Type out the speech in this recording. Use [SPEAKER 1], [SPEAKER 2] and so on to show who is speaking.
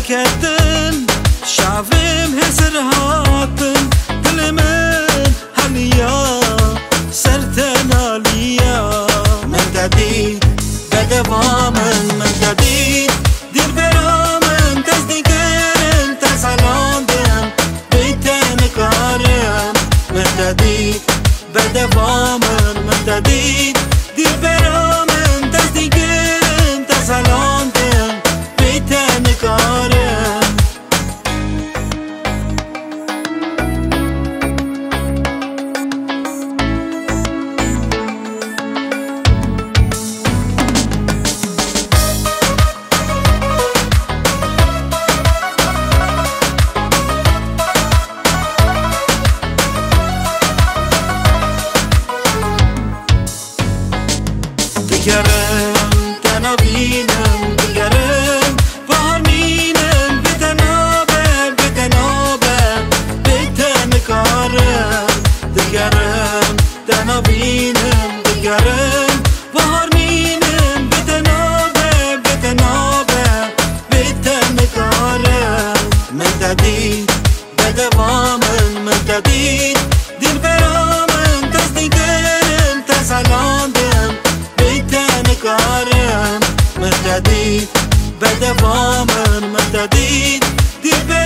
[SPEAKER 1] كتن شعبم هزر هاتن دل من هليا سرتنا ليا من جديد بدوامن من جديد دل برامن تصديقن تسعلاندن بيتن كارن من جديد بدوامن من جديد دل برامن تصديقن تسعلاندن بيتن كارن دیگرم تنابینم دیگرم بارمینم بتنابم بتن کارم دیگرم تنابینم دیگرم بارمینم بتنابم بتن کارم من جدید بدوامن من جدید دل برامن تصدیقن تسعلاندم كارم من جديد بدوامن من جديد دل